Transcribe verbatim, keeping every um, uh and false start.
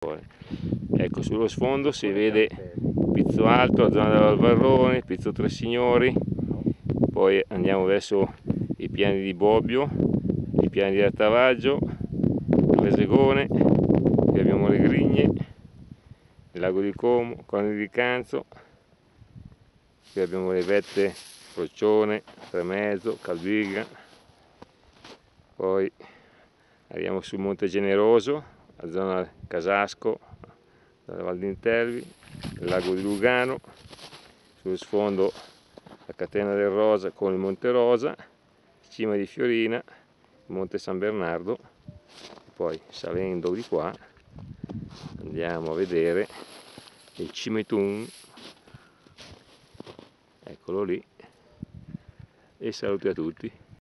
migliore. Ecco, sullo sfondo si vede Pizzo Alto, la zona dell'Alvarrone, Pizzo Tre Signori, poi andiamo verso i piani di Bobbio, i piani di Altavaggio, Resegone, qui abbiamo le Grigne, il lago di Como, Cogne di Canzo, qui abbiamo le vette Roccione, Tremezzo, Calviga, poi arriviamo sul Monte Generoso, la zona Casasco, dalla Val d'Intervi, il lago di Lugano, sullo sfondo la catena del Rosa con il Monte Rosa, cima di Fiorina, il Monte San Bernardo, poi salendo di qua andiamo a vedere il Cimetun, eccolo lì, e saluti a tutti.